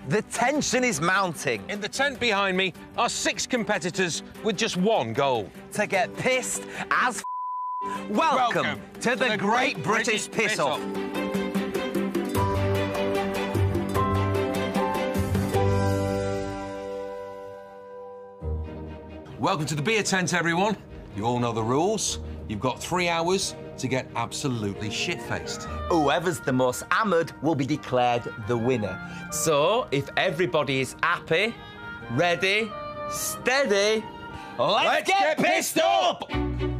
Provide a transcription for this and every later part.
The tension is mounting. In the tent behind me are 6 competitors with just one goal. To get pissed as Welcome to the Great British Piss-Off. Welcome to the beer tent, everyone. You all know the rules. You've got 3 hours to get absolutely shit-faced. Whoever's the most hammered will be declared the winner. So, if everybody is happy, ready, steady, let's get pissed up!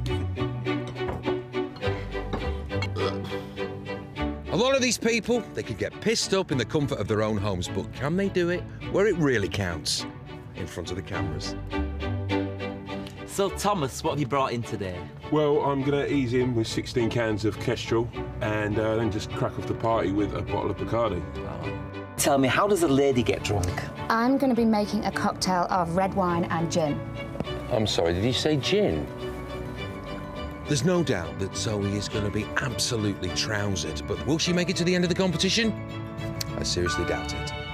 A lot of these people, they could get pissed up in the comfort of their own homes, but can they do it where it really counts? In front of the cameras. So, Thomas, what have you brought in today? Well, I'm going to ease in with 16 cans of Kestrel and then just crack off the party with a bottle of Bacardi. Tell me, how does a lady get drunk? I'm going to be making a cocktail of red wine and gin. I'm sorry, did you say gin? There's no doubt that Zoe is going to be absolutely trousered, but will she make it to the end of the competition? I seriously doubt it.